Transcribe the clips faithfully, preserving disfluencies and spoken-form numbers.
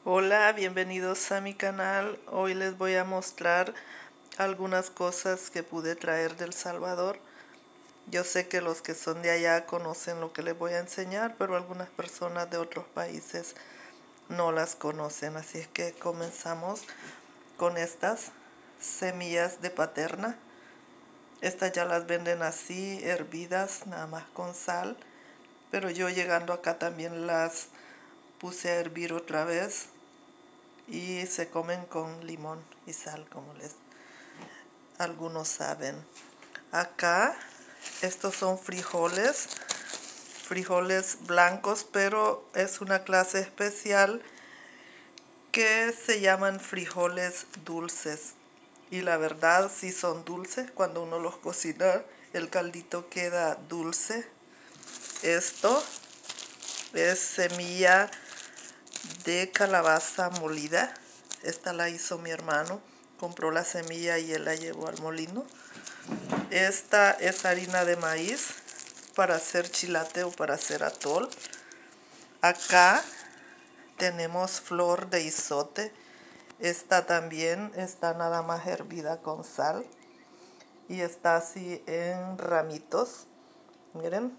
Hola, bienvenidos a mi canal. Hoy les voy a mostrar algunas cosas que pude traer del Salvador. Yo sé que los que son de allá conocen lo que les voy a enseñar, pero algunas personas de otros países no las conocen. Así es que comenzamos con estas semillas de paterna. Estas ya las venden así, hervidas, nada más con sal. Pero yo llegando acá también las puse a hervir otra vez. Y se comen con limón y sal, como les algunos saben. Acá estos son frijoles, frijoles blancos, pero es una clase especial que se llaman frijoles dulces. Y la verdad sí son dulces, cuando uno los cocina el caldito queda dulce. Esto es semilla de calabaza molida. Esta la hizo mi hermano, compró la semilla y él la llevó al molino. Esta es harina de maíz para hacer chilate o para hacer atol. Acá tenemos flor de izote. Esta también está nada más hervida con sal y está así en ramitos. Miren,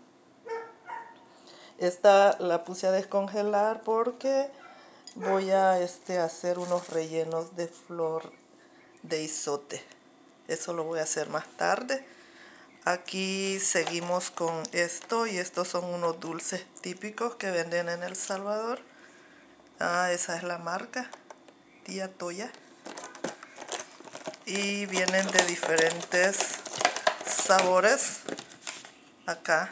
esta la puse a descongelar porque voy a este, hacer unos rellenos de flor de izote. Eso lo voy a hacer más tarde. Aquí seguimos con esto, y estos son unos dulces típicos que venden en El Salvador. Ah, esa es la marca, Tía Toya. Y vienen de diferentes sabores. Acá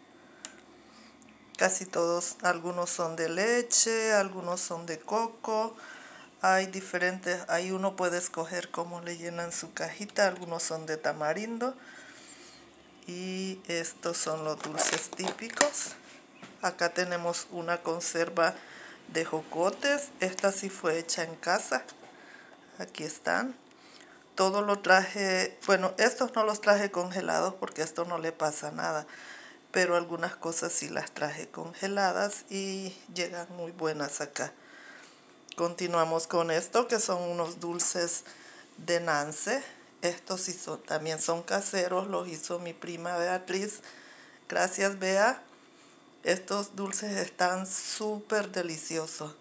casi todos, algunos son de leche, algunos son de coco. Hay diferentes, ahí uno puede escoger cómo le llenan su cajita. Algunos son de tamarindo. Y estos son los dulces típicos. Acá tenemos una conserva de jocotes. Esta sí fue hecha en casa. Aquí están. Todo lo traje, bueno, estos no los traje congelados porque a esto no le pasa nada. Pero algunas cosas sí las traje congeladas y llegan muy buenas acá. Continuamos con esto, que son unos dulces de Nance. Estos sí son, también son caseros, los hizo mi prima Beatriz. Gracias, Bea. Estos dulces están súper deliciosos.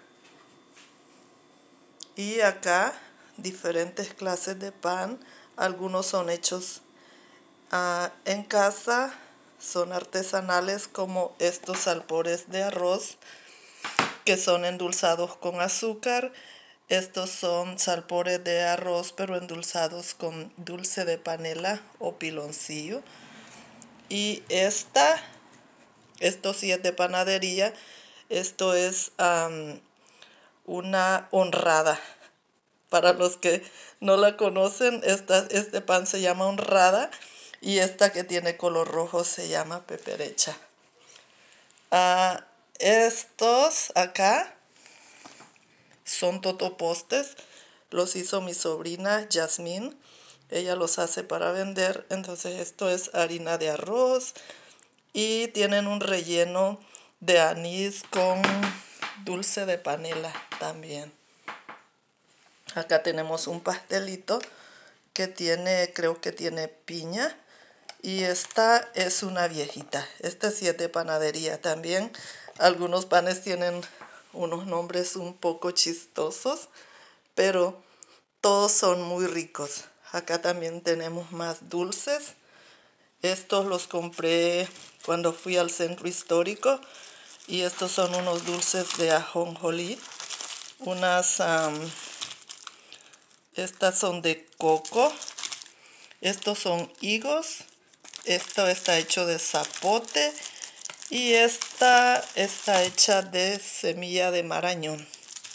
Y acá diferentes clases de pan. Algunos son hechos uh, en casa, son artesanales, como estos salpores de arroz que son endulzados con azúcar. Estos son salpores de arroz pero endulzados con dulce de panela o piloncillo. Y esta, esto sí es de panadería. Esto es um, una honrada. Para los que no la conocen, esta, este pan se llama honrada. Y esta que tiene color rojo se llama peperecha. Uh, estos acá son totopostes. Los hizo mi sobrina Yasmín. Ella los hace para vender. Entonces esto es harina de arroz. Y tienen un relleno de anís con dulce de panela también. Acá tenemos un pastelito que tiene, creo que tiene piña. Y esta es una viejita. Esta sí es de panadería también. Algunos panes tienen unos nombres un poco chistosos, pero todos son muy ricos. Acá también tenemos más dulces. Estos los compré cuando fui al centro histórico. Y estos son unos dulces de ajonjolí. Unas, um, estas son de coco. Estos son higos. Esto está hecho de zapote. Y esta está hecha de semilla de marañón.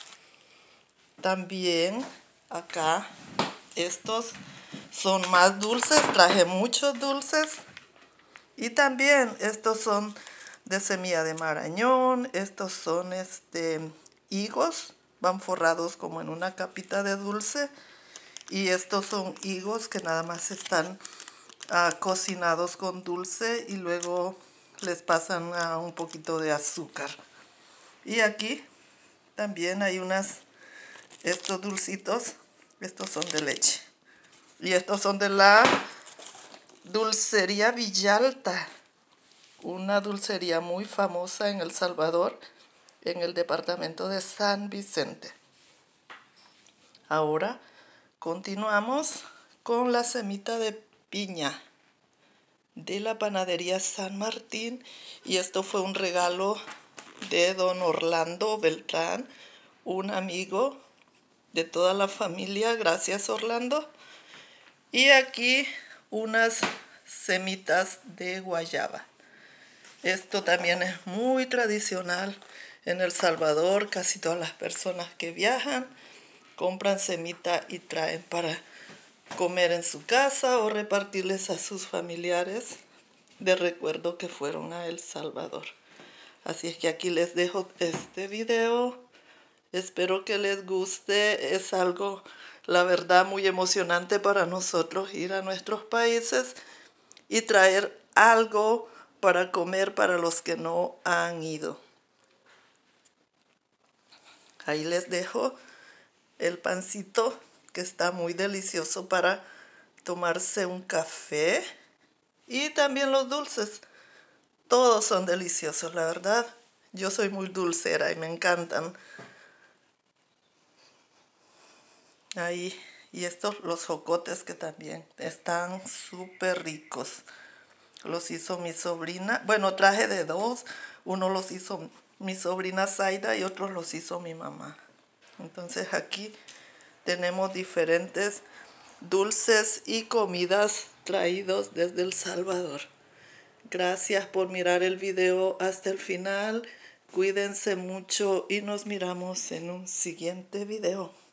También acá estos son más dulces. Traje muchos dulces. Y también estos son de semilla de marañón. Estos son este, higos. Van forrados como en una capita de dulce. Y estos son higos que nada más están uh, cocinados con dulce. Y luego les pasan uh, un poquito de azúcar. Y aquí también hay unas, estos dulcitos, estos son de leche. Y estos son de la Dulcería Villalta, una dulcería muy famosa en El Salvador, en el departamento de San Vicente. Ahora continuamos con la semita de piña de la panadería San Martín, y esto fue un regalo de don Orlando Beltrán, un amigo de toda la familia. Gracias, Orlando. Y aquí unas semitas de guayaba. Esto también es muy tradicional en El Salvador. Casi todas las personas que viajan compran semita y traen para comer en su casa o repartirles a sus familiares de recuerdo que fueron a El Salvador. Así es que aquí les dejo este video. Espero que les guste. Es algo, la verdad, muy emocionante para nosotros ir a nuestros países y traer algo para comer para los que no han ido. Ahí les dejo el pancito, que está muy delicioso para tomarse un café. Y también los dulces. Todos son deliciosos, la verdad. Yo soy muy dulcera y me encantan. Ahí. Y estos, los jocotes, que también están súper ricos. Los hizo mi sobrina. Bueno, traje de dos. Uno los hizo mi sobrina Zaida y otros los hizo mi mamá. Entonces aquí tenemos diferentes dulces y comidas traídos desde El Salvador. Gracias por mirar el video hasta el final. Cuídense mucho y nos miramos en un siguiente video.